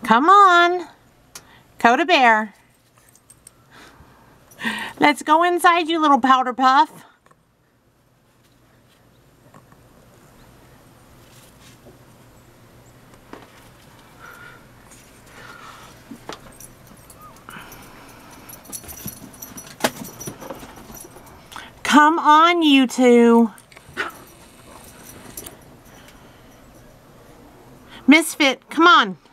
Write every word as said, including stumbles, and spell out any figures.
Come on. Coda Bear. Let's go inside, you little powder puff. Come on, you two. Misfit, come on.